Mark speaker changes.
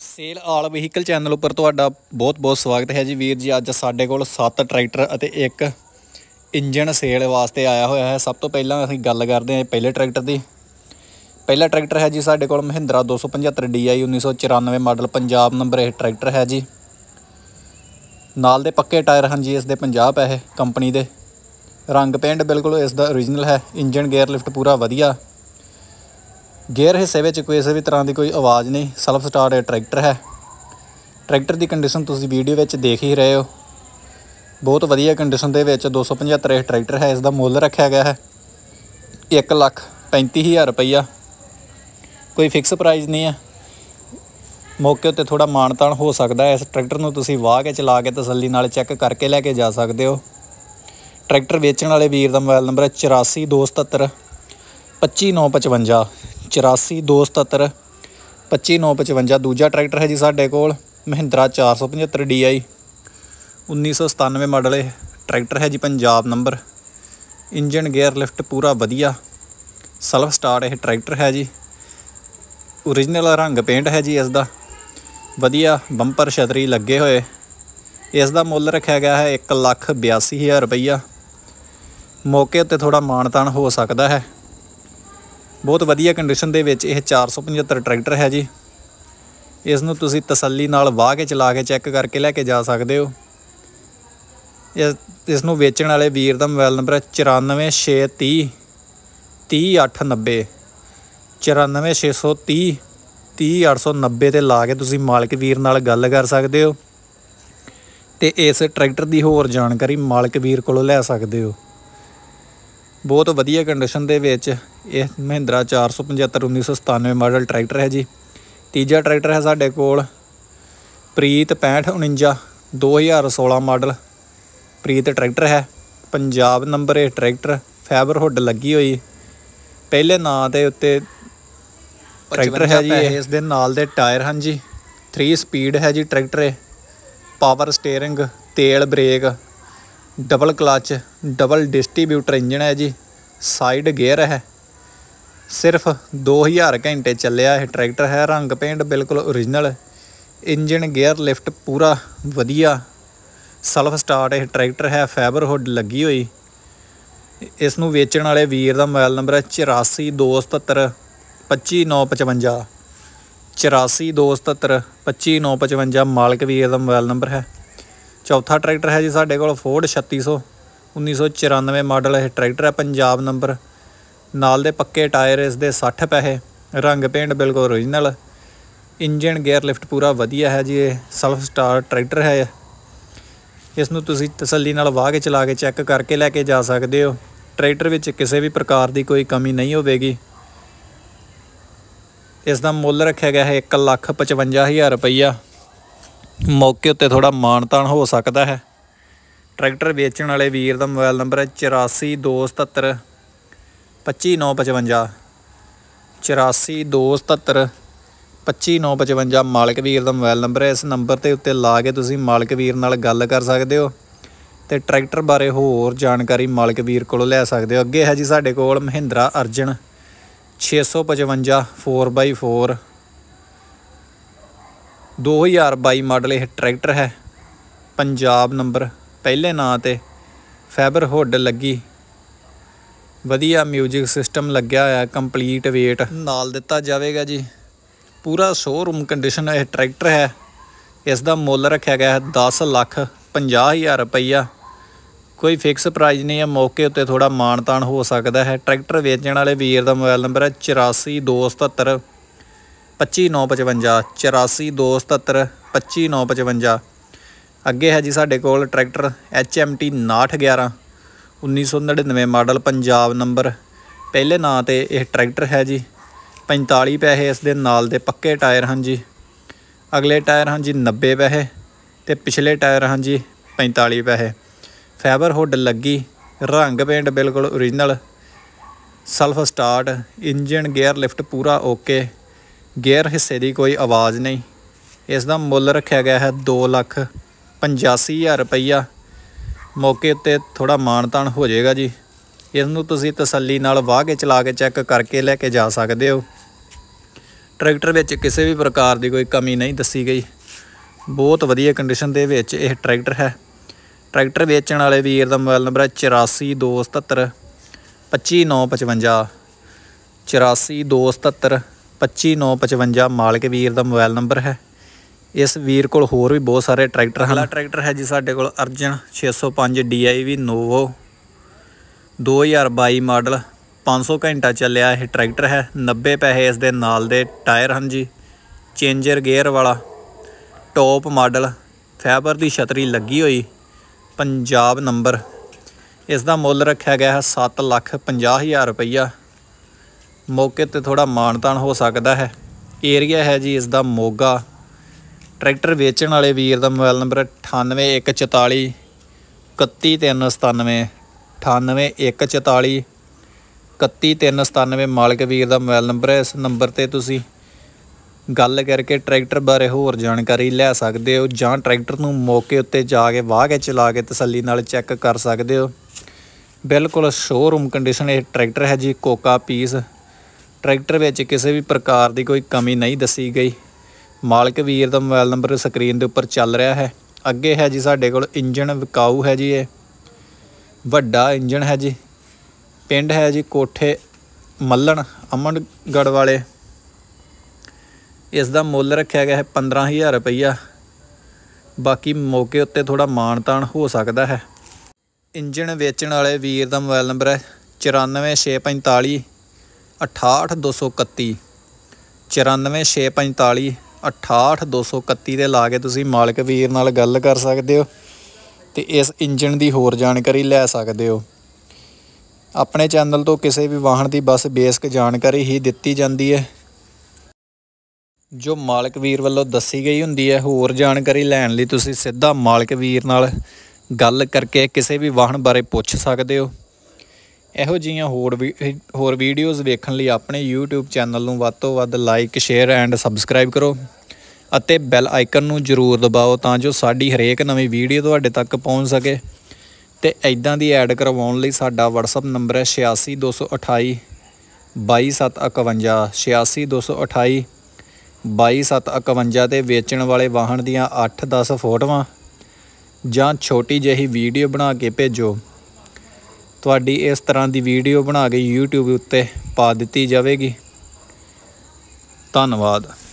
Speaker 1: Sale ਆਲ vehicle channel ਉੱਪਰ ਤੁਹਾਡਾ ਬਹੁਤ ਸਵਾਗਤ ਹੈ ਜੀ ਵੀਰ ਜੀ। ਅੱਜ ਸਾਡੇ ਕੋਲ 7 ਟਰੈਕਟਰ ਅਤੇ ਇੱਕ ਇੰਜਨ ਸੇਲ ਵਾਸਤੇ ਆਇਆ ਹੋਇਆ ਹੈ। ਸਭ ਤੋਂ ਪਹਿਲਾਂ ਅਸੀਂ ਗੱਲ ਕਰਦੇ ਹਾਂ ਪਹਿਲੇ ਟਰੈਕਟਰ ਦੀ। ਪਹਿਲਾ ਟਰੈਕਟਰ ਹੈ ਜੀ ਸਾਡੇ ਕੋਲ Mahindra 275 DI 1994 model, Punjab number ਇਹ ਟਰੈਕਟਰ ਹੈ ਜੀ। ਨਾਲ ਦੇ ਪੱਕੇ ਟਾਇਰ ਹਨ ਜੀ ਇਸ ਦੇ 50 ਪੈਸੇ ਕੰਪਨੀ ਦੇ। ਰੰਗ ਪੇਂਟ ਬਿਲਕੁਲ ਇਸ ਦਾ ਓਰੀਜਨਲ ਹੈ। ਇੰਜਨ ਗੇਅਰ ਲਿਫਟ ਪੂਰਾ ਵਧੀਆ। ਗੇਅਰ ਹਿੱਸੇ ਵਿੱਚ ਕਿਸੇ ਵੀ ਤਰ੍ਹਾਂ ਦੀ ਕੋਈ ਆਵਾਜ਼ ਨਹੀਂ। ਸੈਲਫ ਸਟਾਰਟ ਇਹ ਟਰੈਕਟਰ ਹੈ। ਟਰੈਕਟਰ ਦੀ ਕੰਡੀਸ਼ਨ ਤੁਸੀਂ ਵੀਡੀਓ ਵਿੱਚ ਦੇਖ ਹੀ ਰਹੇ ਹੋ, ਬਹੁਤ ਵਧੀਆ ਕੰਡੀਸ਼ਨ ਦੇ ਵਿੱਚ 275 ਇਹ ਟਰੈਕਟਰ ਹੈ। ਇਸ ਦਾ ਮੁੱਲ ਰੱਖਿਆ ਗਿਆ ਹੈ 1,35,000 ਰੁਪਈਆ। ਕੋਈ ਫਿਕਸ ਪ੍ਰਾਈਸ ਨਹੀਂ ਹੈ। ਮੌਕੇ ਉੱਤੇ ਥੋੜ੍ਹਾ ਮਾਣ ਤਾਣ ਹੋ ਸਕਦਾ ਹੈ। ਇਸ ਟਰੈਕਟਰ ਨੂੰ ਤੁਸੀਂ ਵਾਹ ਕੇ ਚਲਾ ਕੇ ਤਸੱਲੀ ਨਾਲ ਚੈੱਕ ਕਰਕੇ ਲੈ ਕੇ ਜਾ ਸਕਦੇ ਹੋ। ਟਰੈਕਟਰ ਵੇਚਣ ਵਾਲੇ ਵੀਰ ਦਾ ਮੋਬਾਈਲ ਨੰਬਰ ਹੈ 8427 25955 8427 25955। ਦੂਜਾ ਟਰੈਕਟਰ ਹੈ ਜੀ ਸਾਡੇ ਕੋਲ ਮਹਿੰਦਰਾ 475 DI 1997 ਮਾਡਲ ਇਹ ਟਰੈਕਟਰ ਹੈ ਜੀ, Punjab number. Engine gear lift ਪੂਰਾ ਵਧੀਆ। ਸੈਲਫ ਸਟਾਰਟ ਇਹ ਟਰੈਕਟਰ ਹੈ ਜੀ। ਓਰੀਜਨਲ ਰੰਗ ਪੇਂਟ ਹੈ ਜੀ ਇਸ ਦਾ ਵਧੀਆ। ਬੰਪਰ ਛਤਰੀ ਲੱਗੇ ਹੋਏ। ਇਸ ਦਾ ਮੁੱਲ ਰੱਖਿਆ ਗਿਆ ਹੈ 1,82,000 ਰੁਪਈਆ। ਮੌਕੇ ਉੱਤੇ ਥੋੜ੍ਹਾ ਮਾਣ ਤਾਣ ਹੋ ਸਕਦਾ ਹੈ। ਬਹੁਤ ਵਧੀਆ ਕੰਡੀਸ਼ਨ ਦੇ ਵਿੱਚ ਇਹ 475 ਟਰੈਕਟਰ ਹੈ ਜੀ। ਇਸ ਨੂੰ ਤੁਸੀਂ ਤਸੱਲੀ ਨਾਲ ਵਾਹ ਕੇ ਚਲਾ ਕੇ ਚੈੱਕ ਕਰਕੇ ਲੈ ਕੇ ਜਾ ਸਕਦੇ ਹੋ। ਇਸ ਨੂੰ ਵੇਚਣ ਵਾਲੇ ਵੀਰ ਦਾ ਮੋਬਾਈਲ ਨੰਬਰ ਹੈ 94630 30890 94630 30890 'ਤੇ ਲਾ ਕੇ ਤੁਸੀਂ ਮਾਲਕ ਵੀਰ ਨਾਲ ਗੱਲ ਕਰ ਸਕਦੇ ਹੋ ਅਤੇ ਇਸ ਟਰੈਕਟਰ ਦੀ ਹੋਰ ਜਾਣਕਾਰੀ ਮਾਲਕ ਵੀਰ ਕੋਲੋਂ ਲੈ ਸਕਦੇ ਹੋ। ਬਹੁਤ ਵਧੀਆ ਕੰਡੀਸ਼ਨ ਦੇ ਵਿੱਚ ਇਹ ਮਹਿੰਦਰਾ 475 1997 ਮਾਡਲ ਟਰੈਕਟਰ ਹੈ ਜੀ। ਤੀਜਾ ਟਰੈਕਟਰ ਹੈ ਸਾਡੇ ਕੋਲ ਪ੍ਰੀਤ 6549 2016 ਮਾਡਲ ਪ੍ਰੀਤ ਟਰੈਕਟਰ ਹੈ, ਪੰਜਾਬ ਨੰਬਰ ਇਹ ਟਰੈਕਟਰ। ਫਾਈਬਰ ਹੁੱਡ ਲੱਗੀ ਹੋਈ ਪਹਿਲੇ ਨਾਂ ਦੇ ਉੱਤੇ ਟਰੈਕਟਰ ਹੈ ਜੀ। ਇਸ ਦੇ ਨਾਲ ਦੇ ਟਾਇਰ ਹਨ ਜੀ। 3 ਸਪੀਡ ਹੈ ਜੀ ਟਰੈਕਟਰ ਇਹ। ਪਾਵਰ ਸਟੀਅਰਿੰਗ, ਤੇਲ brake, double clutch, double distributor engine ਹੈ ਜੀ। ਸਾਈਡ ਗੇਅਰ ਹੈ। ਸਿਰਫ 2000 ਘੰਟੇ ਚੱਲਿਆ ਇਹ ਟਰੈਕਟਰ ਹੈ। ਰੰਗ ਪੇਂਟ ਬਿਲਕੁਲ ਓਰੀਜਨਲ। ਇੰਜਨ ਗੇਅਰ ਲਿਫਟ ਪੂਰਾ ਵਧੀਆ। ਸੈਲਫ ਸਟਾਰਟ ਇਹ ਟਰੈਕਟਰ ਹੈ। ਫਾਈਬਰ ਹੁੱਡ ਲੱਗੀ ਹੋਈ। ਇਸ ਨੂੰ ਵੇਚਣ ਵਾਲੇ ਵੀਰ ਦਾ ਮੋਬਾਈਲ ਨੰਬਰ ਹੈ 8427 25955 8427 25955 ਮਾਲਕ ਵੀਰ ਦਾ ਮੋਬਾਈਲ ਨੰਬਰ ਹੈ। ਚੌਥਾ ਟਰੈਕਟਰ ਹੈ ਜੀ ਸਾਡੇ ਕੋਲ ਫੋਰਡ 3600 1994 ਮਾਡਲ ਇਹ ਟਰੈਕਟਰ ਹੈ, ਪੰਜਾਬ ਨੰਬਰ। ਨਾਲ ਦੇ ਪੱਕੇ ਟਾਇਰ ਇਸ ਦੇ 60 ਪੈਸੇ। ਰੰਗ ਪੇਂਟ ਬਿਲਕੁਲ ਓਰੀਜਨਲ। ਇੰਜਨ ਗੇਅਰ ਲਿਫਟ ਪੂਰਾ ਵਧੀਆ ਹੈ ਜੀ। ਇਹ ਸੈਲਫ ਸਟਾਰਟ ਟਰੈਕਟਰ ਹੈ। ਇਸ ਨੂੰ ਤੁਸੀਂ ਤਸੱਲੀ ਨਾਲ ਵਾਹ ਕੇ ਚਲਾ ਕੇ ਚੈੱਕ ਕਰਕੇ ਲੈ ਕੇ ਜਾ ਸਕਦੇ ਹੋ। ਟਰੈਕਟਰ ਵਿੱਚ ਕਿਸੇ ਵੀ ਪ੍ਰਕਾਰ ਦੀ ਕੋਈ ਕਮੀ ਨਹੀਂ ਹੋਵੇਗੀ। ਇਸ ਦਾ ਮੁੱਲ ਰੱਖਿਆ ਗਿਆ ਹੈ 1,55,000 ਰੁਪਈਆ। ਮੌਕੇ ਉੱਤੇ ਥੋੜ੍ਹਾ ਮਾਣ ਤਾਣ ਹੋ ਸਕਦਾ ਹੈ। ਟਰੈਕਟਰ ਵੇਚਣ ਵਾਲੇ ਵੀਰ ਦਾ ਮੋਬਾਈਲ ਨੰਬਰ ਹੈ 8427 25955 8427 25955 ਮਾਲਕ ਵੀਰ ਦਾ ਮੋਬਾਈਲ ਨੰਬਰ ਹੈ। ਇਸ ਨੰਬਰ ਦੇ ਉੱਤੇ ਲਾ ਕੇ ਤੁਸੀਂ ਮਾਲਕ ਵੀਰ ਨਾਲ ਗੱਲ ਕਰ ਸਕਦੇ ਹੋ ਅਤੇ ਟਰੈਕਟਰ ਬਾਰੇ ਹੋਰ ਜਾਣਕਾਰੀ ਮਾਲਕ ਵੀਰ ਕੋਲੋਂ ਲੈ ਸਕਦੇ ਹੋ। ਅੱਗੇ ਹੈ ਜੀ ਸਾਡੇ ਕੋਲ ਮਹਿੰਦਰਾ ਅਰਜਨ 655 4x4 2022 ਮਾਡਲ ਇਹ ਟਰੈਕਟਰ ਹੈ, ਪੰਜਾਬ ਨੰਬਰ। ਪਹਿਲੇ ਨਾਂ 'ਤੇ ਫਾਈਬਰ ਹੁੱਡ ਲੱਗੀ ਵਧੀਆ। ਮਿਊਜ਼ਿਕ ਸਿਸਟਮ ਲੱਗਿਆ ਹੋਇਆ। ਕੰਪਲੀਟ ਵੇਟ ਨਾਲ ਦਿੱਤਾ ਜਾਵੇਗਾ ਜੀ। ਪੂਰਾ ਸ਼ੋਅਰੂਮ ਕੰਡੀਸ਼ਨ ਇਹ ਟਰੈਕਟਰ ਹੈ। ਇਸ ਦਾ ਮੁੱਲ ਰੱਖਿਆ ਗਿਆ ਹੈ 10,50,000 ਰੁਪਈਆ। ਕੋਈ ਫਿਕਸ ਪ੍ਰਾਈਜ਼ ਨਹੀਂ ਹੈ। ਮੌਕੇ ਉੱਤੇ ਥੋੜ੍ਹਾ ਮਾਣ ਤਾਣ ਹੋ ਸਕਦਾ ਹੈ। ਟਰੈਕਟਰ ਵੇਚਣ ਵਾਲੇ ਵੀਰ ਦਾ ਮੋਬਾਈਲ ਨੰਬਰ ਹੈ 8427 25955 8427 25955। ਅੱਗੇ ਹੈ ਜੀ ਸਾਡੇ ਕੋਲ tractor HMT 5911 1999 model, Punjab number. ਪਹਿਲੇ ਨਾਂ 'ਤੇ ਇਹ ਟਰੈਕਟਰ ਹੈ ਜੀ। 45 ਪੈਸੇ ਇਸ ਦੇ ਨਾਲ ਦੇ ਪੱਕੇ ਟਾਇਰ ਹਨ ਜੀ। ਅਗਲੇ ਟਾਇਰ ਹਨ ਜੀ 90 ਪੈਸੇ ਅਤੇ ਪਿਛਲੇ ਟਾਇਰ ਹਨ ਜੀ 45 ਪੈਸੇ। ਫਾਈਬਰ ਹੁੱਡ ਲੱਗੀ। ਰੰਗ ਪੇਂਟ ਬਿਲਕੁਲ original. Self start. Engine gear lift ਪੂਰਾ ਓਕੇ। ਗੇਅਰ ਹਿੱਸੇ ਦੀ ਕੋਈ ਆਵਾਜ਼ ਨਹੀਂ। ਇਸ ਦਾ ਮੁੱਲ ਰੱਖਿਆ ਗਿਆ ਹੈ 2,85,000 ਰੁਪਈਆ। ਮੌਕੇ ਉੱਤੇ ਥੋੜ੍ਹਾ ਮਾਣ ਤਾਣ ਹੋ ਜਾਏਗਾ ਜੀ। ਇਸ ਨੂੰ ਤੁਸੀਂ ਤਸੱਲੀ ਨਾਲ ਵਾਹ ਕੇ ਚਲਾ ਕੇ ਚੈੱਕ ਕਰਕੇ ਲੈ ਕੇ ਜਾ ਸਕਦੇ ਹੋ। ट्रैक्टर विच किसी भी प्रकार की कोई कमी नहीं दसी गई। बहुत वधिया कंडीशन दे विच यह ट्रैक्टर है। ट्रैक्टर वेचण वाले वीर का मोबाइल नंबर है 8427 25955 8427 25955 मालिक वीर का मोबाइल नंबर है। इस वीर को होर भी बहुत सारे ट्रैक्टर हैं। अगला ट्रैक्टर है जी साडे कोल अर्जन 605 DIV नोवो 2022 मॉडल 500 घंटा चलिया यह ट्रैक्टर है। 90 पैसे इस दे नाल दे टायर हैं जी। चेंजर गेयर वाला टॉप मॉडल फाइबर की छतरी लगी हुई पंजाब नंबर। इसका मुल रखा गया है 7,50,000 रुपया। मौके ते थोड़ा मानतान हो सकता है। एरिया है जी इसका मोगा। ट्रैक्टर वेचण वाले वीर का मोबाइल नंबर 9814 31397 9814 31397 मालिक वीर का मोबाइल नंबर है। इस नंबर पर तुसी गल करके ट्रैक्टर बारे होर जानकारी लै सकते हो जां ट्रैक्टर नूं मौके उत्ते जाके वाह के चला के तसल्ली नाल चैक कर सकते हो। बिल्कुल शोरूम कंडीशन ये ट्रैक्टर है जी। कोका पीस ट्रैक्टर विच किसी भी प्रकार की कोई कमी नहीं दसी गई। मालिक वीर का मोबाइल नंबर स्क्रीन के उपर चल रहा है। अगे है जी साडे कोल इंजन विकाऊ है जी। ये वड्डा इंजन है जी। पिंड है जी कोठे मल्लण अमनगढ़ वाले। इसका मुल रखा गया है 15,000 रुपया। बाकी मौके उत्ते थोड़ा मानतान हो सकता है। इंजन वेचण वाले वीर का मोबाइल नंबर है 94 645 68 231 94 645 68 231 ਦੇ ਲਾ ਕੇ ਤੁਸੀਂ ਮਾਲਕ ਵੀਰ ਨਾਲ ਗੱਲ ਕਰ ਸਕਦੇ ਹੋ ਤੇ ਇਸ ਇੰਜਨ ਦੀ ਹੋਰ ਜਾਣਕਾਰੀ ਲੈ ਸਕਦੇ ਹੋ। ਆਪਣੇ ਚੈਨਲ ਤੋਂ ਕਿਸੇ ਵੀ ਵਾਹਨ ਦੀ ਬਸ ਬੇਸਿਕ ਜਾਣਕਾਰੀ ਹੀ ਦਿੱਤੀ ਜਾਂਦੀ ਹੈ ਜੋ ਮਾਲਕ ਵੀਰ ਵੱਲੋਂ ਦੱਸੀ ਗਈ ਹੁੰਦੀ ਹੈ। ਹੋਰ ਜਾਣਕਾਰੀ ਲੈਣ ਲਈ ਤੁਸੀਂ ਸਿੱਧਾ ਮਾਲਕ ਵੀਰ ਨਾਲ ਗੱਲ ਕਰਕੇ ਕਿਸੇ ਵੀ ਵਾਹਨ ਬਾਰੇ ਪੁੱਛ ਸਕਦੇ ਹੋ। ਇਹੋ ਜਿਹੀਆਂ ਹੋਰ ਵੀਡੀਓਜ਼ ਵੇਖਣ ਲਈ ਆਪਣੇ YouTube ਚੈਨਲ ਨੂੰ ਵੱਧ ਤੋਂ ਵੱਧ ਲਾਈਕ ਸ਼ੇਅਰ ਐਂਡ ਸਬਸਕ੍ਰਾਈਬ ਕਰੋ ਅਤੇ ਬੈਲ ਆਈਕਨ ਨੂੰ ਜ਼ਰੂਰ ਦਬਾਓ ਤਾਂ ਜੋ ਸਾਡੀ ਹਰੇਕ ਨਵੀਂ ਵੀਡੀਓ ਤੁਹਾਡੇ ਤੱਕ ਪਹੁੰਚ ਸਕੇ। ਤੇ ਇੱਦਾਂ ਦੀ ਐਡ ਕਰਵਾਉਣ ਲਈ ਸਾਡਾ WhatsApp ਨੰਬਰ ਹੈ 86228 22751 86228 22751 ਤੇ ਵੇਚਣ ਵਾਲੇ ਵਾਹਨ ਦੀਆਂ 8-10 ਫੋਟੋਆਂ ਜਾਂ ਛੋਟੀ ਜਿਹੀ ਵੀਡੀਓ ਬਣਾ ਕੇ ਭੇਜੋ। ਤੁਹਾਡੀ ਇਸ ਤਰ੍ਹਾਂ ਦੀ ਵੀਡੀਓ ਬਣਾ ਕੇ YouTube ਉੱਤੇ ਪਾ ਦਿੱਤੀ ਜਾਵੇਗੀ। ਧੰਨਵਾਦ।